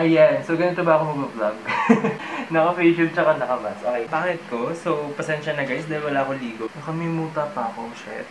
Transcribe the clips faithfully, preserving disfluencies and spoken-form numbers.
Ayan, so ganito ba ako mag-vlog? Naka-face shield tsaka naka-mask. Okay, pangit ko. So, pasensya na guys dahil wala akong ligo. Nakamimuta pa ako, shit.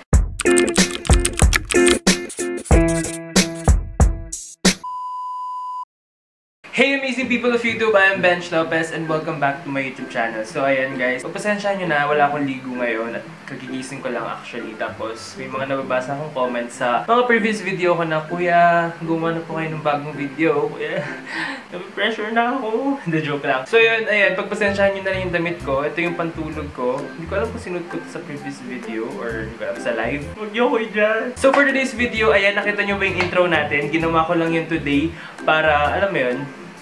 Hey amazing people of YouTube! I am Bench Lopez and welcome back to my YouTube channel. So ayan guys, pagpasensya nyo na, wala akong ligo ngayon at kagigising ko lang actually. Tapos may mga nababasa akong comments sa mga previous video ko na, Kuya, gumawa na po kayo ng bagong video. Kuya, nabipressure na ako. The joke lang. So yun, ayan, pagpasensyahan nyo na rin yung damit ko. Ito yung pantulog ko. Hindi ko alam kung sinuot ko sa previous video or hindi ko alam sa live. Huwag nyo ko dyan. So for today's video, ayan, nakita nyo ba yung intro natin? Ginawa ko lang yun today para, alam mo yun,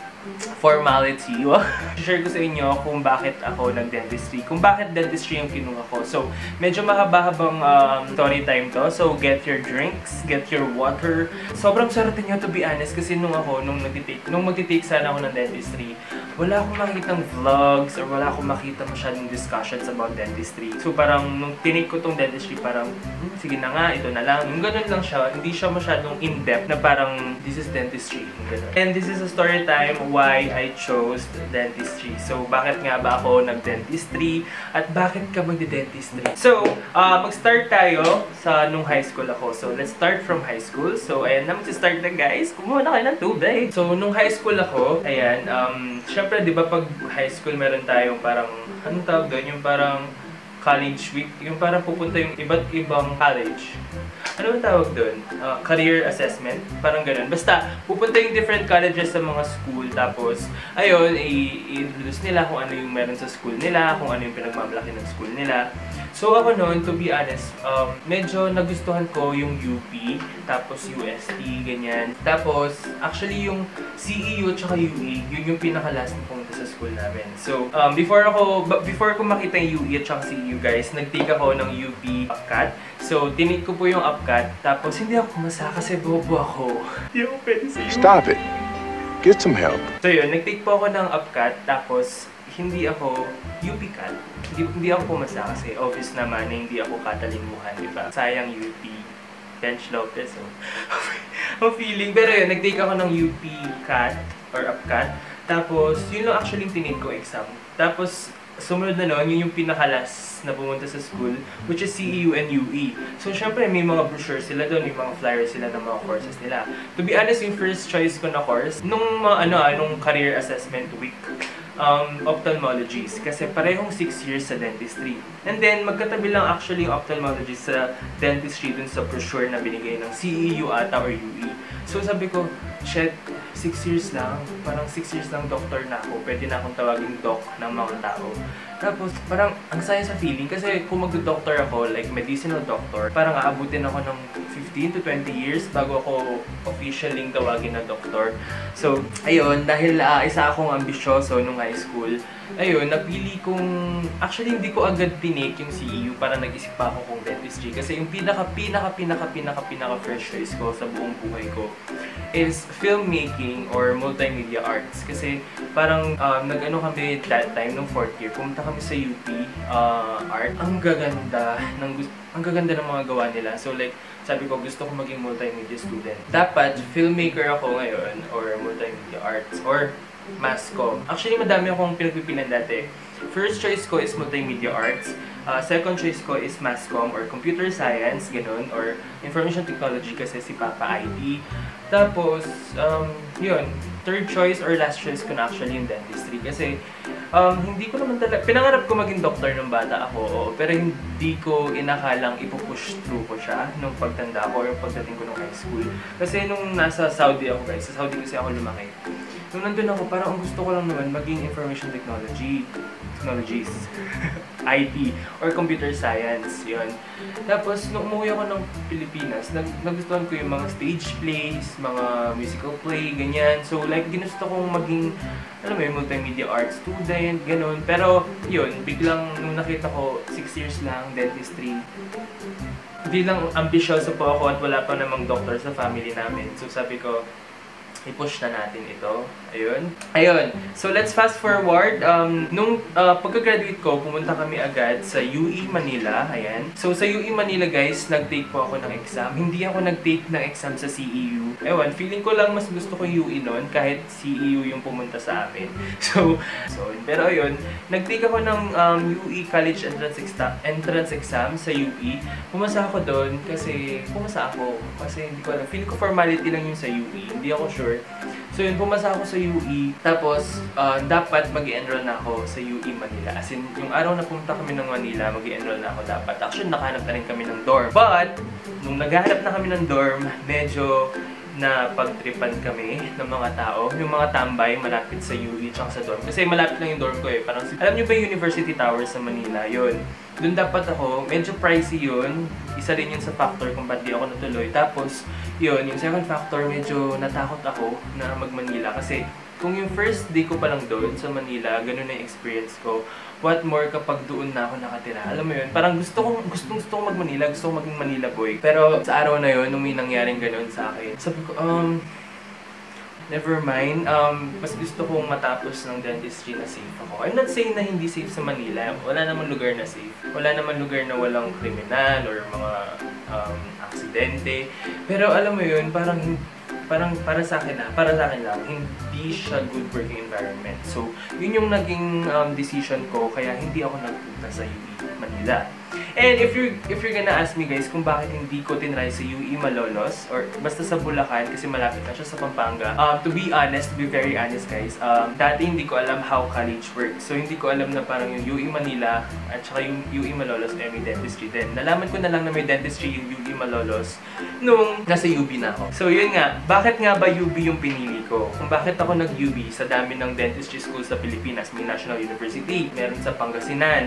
formality. Share ko sa inyo kung bakit ako nag-dentistry. Kung bakit dentistry yung kinuha ko. So, medyo mahaba-habang um, story time to. So, get your drinks, get your water. Sobrang swerte nyo to be honest kasi nung ako, nung nag-take, nung mag-take sana ako ng dentistry, wala akong makitang vlogs or wala akong makita masyadong discussions about dentistry. So, parang nung tinake ko tong dentistry, parang, hmm, sige na nga, ito na lang. Yung ganun lang siya. Hindi siya masyadong in-depth na parang, this is dentistry. Ganun. And this is a story time why I chose dentistry. So, bakit nga ba ako nag-dentistry? At bakit ka magde-dentistry? So, uh, mag-start tayo sa nung high school ako. So, let's start from high school. So, ayan na, mag-start na guys. Kumuha na kayo ng tubig. So, nung high school ako, ayan, um, syempre, di ba pag high school meron tayong parang, anong tawag doon? Yung parang college week. Yung parang pupunta yung iba't ibang college. Ano ang tawag doon? Uh, career assessment? Parang ganun. Basta, pupunta yung different colleges sa mga school. Tapos, ayun, i-introduce nila kung ano yung meron sa school nila, kung ano yung pinagmamalaki ng school nila. So, ako noon, to be honest, um, medyo nagustuhan ko yung U P, tapos U S T, ganyan. Tapos, actually, yung C E U at saka U A, yun yung pinaka-last na pumunta sa school namin. So, um, before ako, before ko makita yung U E at saka C E U, guys, nag-take ako ng U P UPCAT. So, tinake ko po yung UPCAT, tapos hindi ako kumasa kasi bobo ako. Hindi ako pwede sa U P. Stop it! Get some help. So yun, nag-take po ako ng UPCAT, tapos hindi ako UPCAT. Hindi, hindi ako pumasa kasi obvious naman na hindi ako katalimuhan, di ba? Sayang U P. Bench Lopez, oh. Ang feeling. Pero yun, nag-take ako ng UPCAT or UPCAT. Tapos, yun lang actually yung tinake ko exam. Tapos, sumunod na noon, yun yung pinakalas na pumunta sa school, which is C E U and U E. So, syempre, may mga brochures sila doon, may mga flyers sila ng mga courses nila. To be honest, yung first choice ko na course, nung, uh, ano, nung career assessment week, um, ophthalmologies. Kasi parehong six years sa dentistry. And then, magkatabi lang actually yung ophthalmologies sa dentistry dun sa brochure na binigay ng C E U ata or U E. So, sabi ko, shit, six years lang, parang six years lang doctor na ako, pwede na akong tawagin doc ng mga tao. Tapos, parang ang saya sa feeling kasi kung mag-doctor ako, like medicinal doctor, parang aabutin ako ng fifteen to twenty years bago ako officially tawagin na doctor. So, ayun, dahil uh, isa akong ambisyoso nung high school, ayun, napili kong, actually hindi ko agad tinake yung C E U para nag-isip pa ako kung dentistry. Kasi yung pinaka, pinaka, pinaka, pinaka, pinaka first choice ko sa buong buhay ko is filmmaking or multimedia arts. Kasi parang um, nag-ano kami that time, nung fourth year, pumunta kami sa U P uh, art. Ang gaganda ng, ang gaganda ng mga gawa nila. So like, sabi ko, gusto ko maging multimedia student. Dapat, filmmaker ako ngayon or multimedia arts or mass comm. Actually, madami akong pinagpipilan dati. First choice ko is multimedia arts. Uh, second choice ko is mass comm or computer science, ganun, or information technology kasi si Papa I T. Tapos, um, yun, third choice or last choice ko na actually yung dentistry kasi um, hindi ko naman talaga, pinangarap ko maging doctor nung bata ako, oo, pero hindi ko inakalang ipupush through ko siya nung pagtanda ko or pagdating ko nung high school. Kasi nung nasa Saudi ako guys, sa Saudi kasi ako lumaki. Nung nandun ako, parang ang gusto ko lang naman maging information technology, technologies, I T, or computer science, yun. Tapos, nung umuwi ako ng Pilipinas, nag nagustuhan ko yung mga stage plays, mga musical play, ganyan. So, like, ginusto kong maging, alam mo yung multimedia arts student, ganun. Pero, yun, biglang, nung nakita ko, six years lang, dentistry, bilang ambisyoso po ako at wala pa namang doctor sa family namin. So, sabi ko, i-push na natin ito. Ayun. Ayun. So, let's fast forward. Um, nung uh, pagka-graduate ko, pumunta kami agad sa U E Manila. Ayan. So, sa U E Manila, guys, nag-take po ako ng exam. Hindi ako nag-take ng exam sa C E U. Ewan, feeling ko lang mas gusto ko U E nun kahit C E U yung pumunta sa amin. So, so pero ayun, nag-take ako ng um, U E College Entrance Exam, entrance exam sa U E. Pumasa ako doon kasi, pumasa ako. Kasi hindi ko alam. Feeling ko formality lang yung sa U E. Hindi ako sure. So yun, pumasa ako sa U E. Tapos, uh, dapat mag-enroll na ako sa U E Manila. As in, yung araw na pumunta kami ng Manila, mag-enroll na ako dapat. Actually, nakahanap na rin kami ng dorm. But, nung naghahanap na kami ng dorm, medyo na pagtripan kami ng mga tao, yung mga tambay malapit sa U E tsaka sa dorm. Kasi malapit lang yung dorm ko eh. Parang, alam nyo ba yung University Tower sa Manila? Yun. Doon dapat ako, medyo pricey yun. Isa rin yun sa factor kung ba't di ako natuloy. Tapos, yun, yung second factor, medyo natakot ako na mag-Manila. Kasi, kung yung first day ko pa lang doon sa Manila, ganun na yung experience ko. What more kapag doon na ako nakatira? Alam mo yun, parang gusto kong, gustong gusto kong mag-Manila, gusto kong maging Manila boy. Pero sa araw na yun, nung may nangyaring ganun sa akin, sabi ko, um, never mind. Um, mas gusto kong matapos ng dentistry na safe ako. I'm not saying na hindi safe sa Manila. Wala namang lugar na safe. Wala namang lugar na walang kriminal or mga um, aksidente. Pero alam mo yun, parang parang para sa akin na, para sa akin lang, hindi siya good working environment. So, yun yung naging um, decision ko, kaya hindi ako nagpunta sa U E Manila. And if you're, if you're gonna ask me guys kung bakit hindi ko tinry sa U E Malolos or basta sa Bulacan kasi malapit na siya sa Pampanga, um, to be honest, to be very honest guys, um, dati hindi ko alam how college works. So hindi ko alam na parang yung U E Manila at saka yung U E Malolos ay may dentistry din. Nalaman ko na lang na may dentistry yung U E Malolos nung nasa U B na ako. So yun nga, bakit nga ba U B yung pinili ko? Kung bakit ako nag-U B sa dami ng dentistry school sa Pilipinas, may National University, meron sa Pangasinan,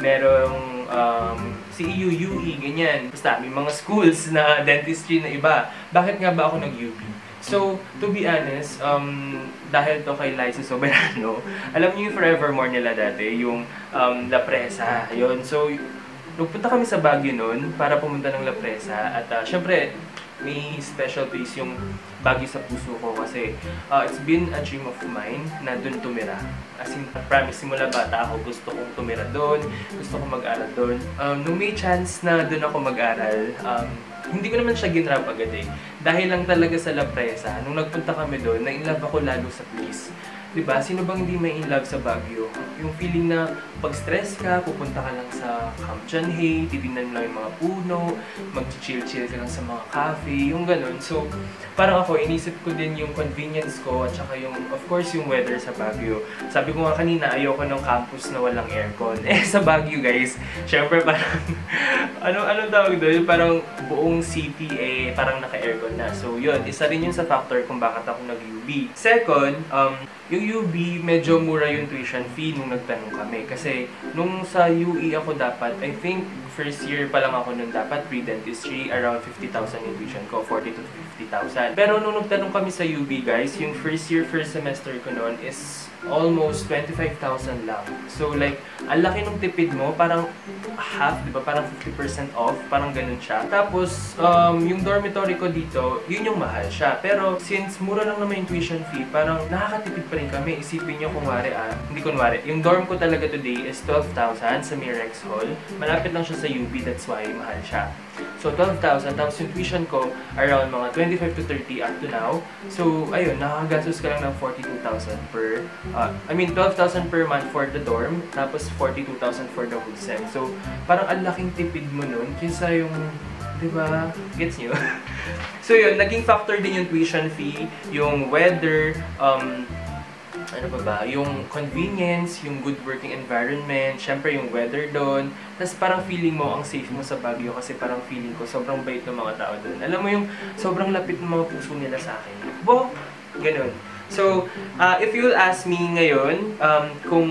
merong um, C E U, U E, ganyan. Basta may mga schools na dentistry na iba. Bakit nga ba ako nag-U B? So, to be honest, um, dahil to kay Liza Soberano, alam niyo yung Forevermore nila dati, yung um, La Presa. Yun. So, nagpunta kami sa Baguio noon para pumunta ng La Presa. At uh, syempre, may special place yung Baguio sa puso ko kasi uh, it's been a dream of mine na dun tumira. As in, promise, simula bata ako, gusto kong tumira doon, gusto kong mag-aral doon. Um, nung may chance na doon ako mag-aral, um, hindi ko naman siya ginrap agad eh. Dahil lang talaga sa La Presa, nung nagpunta kami doon, na-inlove ako lalo sa place. Diba? Sino bang hindi may in love sa Baguio? Yung feeling na pag-stress ka, pupunta ka lang sa Camp Chanhae, titignan mo lang yung mga puno, mag-chill-chill ka lang sa mga cafe, yung ganun. So, parang ako, inisip ko din yung convenience ko at saka yung, of course, yung weather sa Baguio. Sabi ko nga kanina, ayoko ng campus na walang aircon. Eh, sa Baguio, guys, syempre parang, ano, ano tawag doon? Parang buong city, eh, parang naka-aircon na. So, yun, isa rin yun sa factor kung bakit ako nag-U B. Second, um, yung U B, medyo mura yung tuition fee nung nagtanong kami. Kasi, nung sa U E ako dapat, I think, first year pa lang ako nun dapat, pre-dentistry, around fifty thousand yung tuition ko, forty to fifty thousand. Pero nung nagtanong kami sa U B, guys, yung first year, first semester ko nun is almost twenty-five thousand lang. So, like, ang laki nung tipid mo, parang half, di ba? Parang fifty percent off, parang ganun siya. Tapos, um, yung dormitory ko dito, yun yung mahal siya. Pero, since mura lang naman yung tuition fee, parang nakakatipid pa rin kami. Isipin nyo kung wari, ah, hindi kunwari. Yung dorm ko talaga today is twelve thousand sa Mirex Hall. Malapit lang siya sa U B, that's why mahal siya. So, twelve thousand. Tapos yung tuition ko, around mga twenty-five to thirty up to now. So, ayun, nakakagastos ka lang ng forty-two thousand per, uh, I mean, twelve thousand per month for the dorm, tapos forty-two thousand for the whole sem. So, parang ang laking tipid mo nun, kaysa yung, di ba, gets nyo? So, yun, naging factor din yung tuition fee, yung weather, um, ano ba ba, yung convenience, yung good working environment, syempre yung weather doon. Tapos parang feeling mo ang safe mo sa Baguio kasi parang feeling ko sobrang bait ng mga tao doon. Alam mo yung sobrang lapit ng mga puso nila sa akin. Bo, ganun. So, uh, if you'll ask me ngayon, um, kung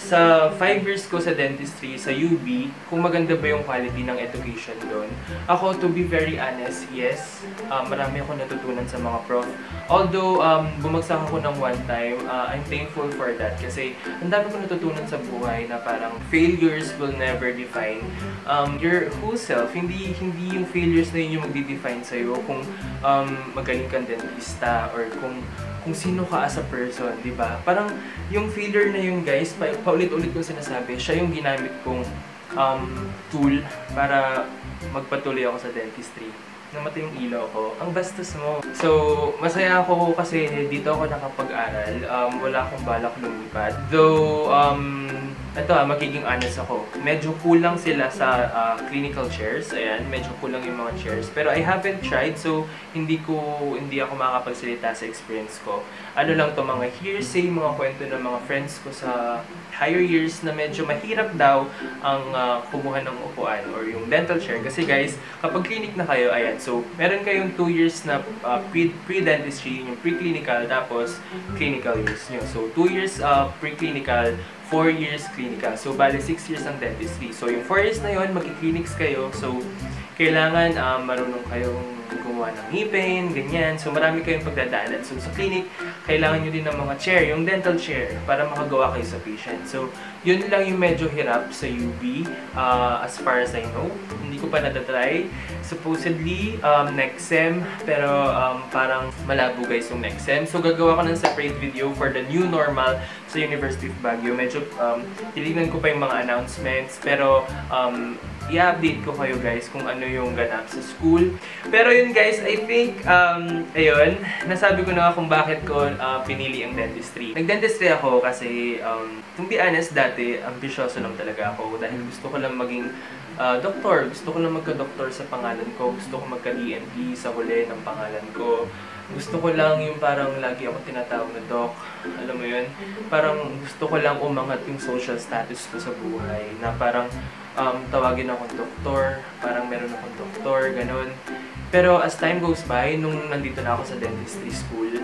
sa five years ko sa dentistry sa U B, kung maganda ba yung quality ng education doon. Ako, to be very honest, yes. Uh, marami akong natutunan sa mga prof. Although, um, bumagsak ako ng one time, uh, I'm thankful for that. Kasi, ang dami ko natutunan sa buhay na parang failures will never define um, your whole self. Hindi hindi yung failures na yun yung magdi-define sa'yo kung um, magaling kang dentista or kung kung sino ka as a person, di ba? Parang yung failure na yung guys, pa, paulit-ulit kong sinasabi, siya yung ginamit kong um, tool para magpatuloy ako sa dentistry. Namatay yung ilaw ko. Ang bastos mo. So, masaya ako kasi dito ako nakapag-aral. Um, wala akong balak lumipat. Though, um, ito ah, magiging honest ako. Medyo kulang sila sa uh, clinical chairs. Ayan, medyo kulang yung mga chairs. Pero I haven't tried, so hindi ko, hindi ako makakapagsalita sa experience ko. Ano lang to, mga hearsay, mga kwento ng mga friends ko sa higher years na medyo mahirap daw ang uh, kumuha ng upuan or yung dental chair. Kasi guys, kapag clinic na kayo, ayan, so meron kayong two years na uh, pre-dentistry, yung pre-clinical, tapos clinical years nyo. So two years uh, pre-clinical, four years clinical. So, bali six years ang dentistry. So, yung four years na yun, mag-clinics kayo. So, kailangan um, marunong kayong gumawa ng ngipin, ganyan. So, marami kayong pagdadaanan. So, sa clinic, kailangan nyo din ng mga chair, yung dental chair, para makagawa kayo sa patient. So, yun lang yung medyo hirap sa U B, uh, as far as I know. Hindi ko pa natatry. Supposedly, um, next sem, pero um, parang malabo guys yung next sem. So, gagawa ko ng separate video for the new normal sa University of Baguio. Medyo, um, tilignan ko pa yung mga announcements, pero, um, i-update ko kayo guys kung ano yung ganap sa school. Pero yun guys, I think, um, ayun, nasabi ko na kung bakit ko uh, pinili ang dentistry. Nag-dentistry ako kasi, um, to be honest, dati, ambisyoso lang talaga ako dahil gusto ko lang maging uh, doktor. Gusto ko lang magka-doktor sa pangalan ko. Gusto ko magka-D N P sa huli ng pangalan ko. Gusto ko lang yung parang lagi ako tinatawag na doc. Alam mo yun? Parang gusto ko lang umangat yung social status ko sa buhay. Na parang um, tawagin akong doktor. Parang meron akong doktor, ganun. Pero as time goes by, nung nandito na ako sa dentistry school,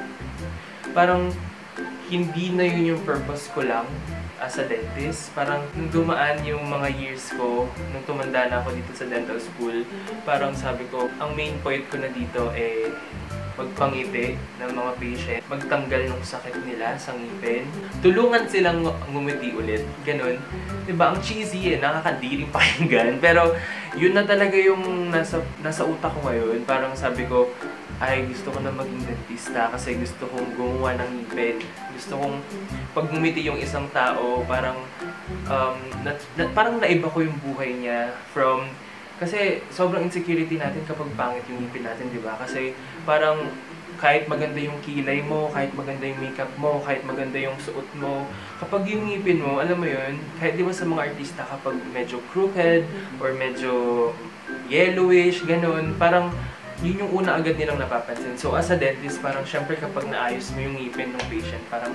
parang hindi na yun yung purpose ko lang as a dentist. Parang nung dumaan yung mga years ko, nung tumanda na ako dito sa dental school, parang sabi ko, ang main point ko na dito eh magpangiti ng mga patient, magtanggal ng sakit nila sa ngipin, tulungan silang ngumiti ulit, ganun. Diba? Ang cheesy eh, nakakadiring pakinggan, pero yun na talaga yung nasa, nasa utak ko ngayon. Parang sabi ko, ay gusto ko na maging dentista kasi gusto kong gumawa ng ngipin. Gusto kong pag ngumiti yung isang tao, parang um, na, na, parang naiba ko yung buhay niya from. Kasi sobrang insecurity natin kapag pangit yung ngipin natin, di ba? Kasi parang kahit maganda yung kilay mo, kahit maganda yung makeup mo, kahit maganda yung suot mo, kapag yung ngipin mo, alam mo yun, kahit di ba sa mga artista kapag medyo crooked or medyo yellowish, ganun, parang yun yung una agad nilang napapansin. So as a dentist, parang syempre kapag naayos mo yung ngipin ng patient, parang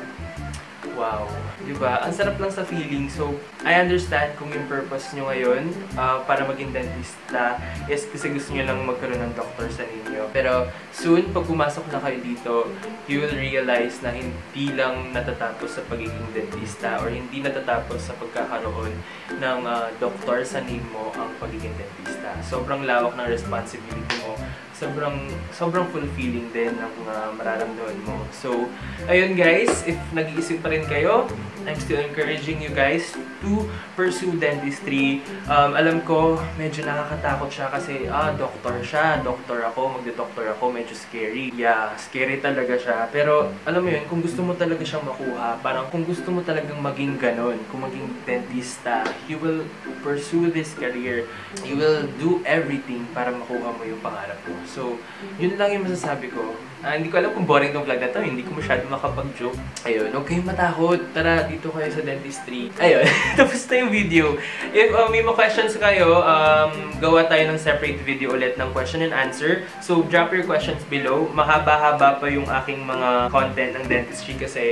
wow, di ba? Ang sarap lang sa feeling. So, I understand kung yung purpose nyo ngayon uh, para maging dentista is kasi gusto nyo lang magkaroon ng doctor sa ninyo. Pero soon, pag pumasok na kayo dito, you will realize na hindi lang natatapos sa pagiging dentista or hindi natatapos sa pagkakaroon ng uh, doctor sa name mo ang pagiging dentista. Sobrang lawak ng responsibility mo. Sobrang, sobrang fulfilling din ang uh, mararamdaman mo. So, ayun guys, if nag-iisip pa rin kayo, I'm still encouraging you guys to pursue dentistry. Um, alam ko, medyo nakakatakot siya kasi, ah, doctor siya, doctor ako, magde-doctor ako, medyo scary. Yeah, scary talaga siya. Pero, alam mo yun, kung gusto mo talaga siyang makuha, parang kung gusto mo talagang maging ganon, kung maging dentista, you will pursue this career. You will do everything para makuha mo yung pangarap mo. So, yun lang yung masasabi ko. Ah, hindi ko alam kung boring tong vlog na to. Hindi ko masyado makapag-joke. Ayun, huwag kayong matakot. Tara, dito kayo sa dentistry. Ayun, tapos na yung video. If uh, may mga questions kayo, um, gawa tayo ng separate video ulit ng question and answer. So, drop your questions below. Mahaba-haba pa yung aking mga content ng dentistry kasi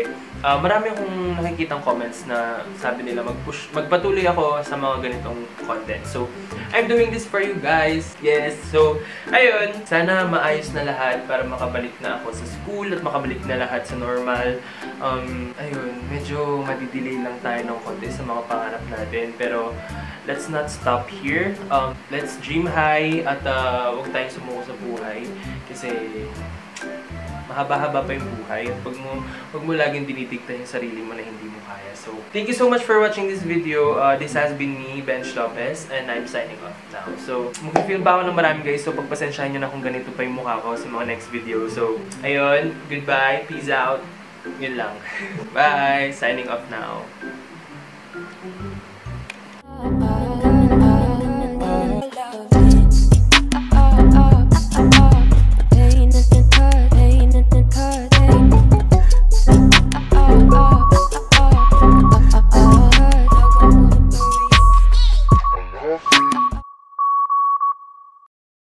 uh, marami akong nakikitang comments na sabi nila mag-push, magpatuloy ako sa mga ganitong content. So, I'm doing this for you guys. Yes. So, ayun. Sana maayos na lahat para makabalik na ako sa school at makabalik na lahat sa normal. Um, ayun. Medyo madidelay lang tayo ng konti sa mga pangarap natin. Pero, let's not stop here. Um, let's dream high at uh, huwag tayong sumuko sa buhay. Kasi, mahaba-haba pa yung buhay at wag mo, wag mo laging dinidikta yung sarili mo na hindi mo kaya. So, thank you so much for watching this video. Uh, this has been me, Bench Lopez, and I'm signing off now. So, mag-feel ba ako ng marami guys? So, pagpasensyahan nyo na kung ganito pa yung mukha ko sa mga next video. So, ayun. Goodbye. Peace out. Yun lang. Bye. Signing off now.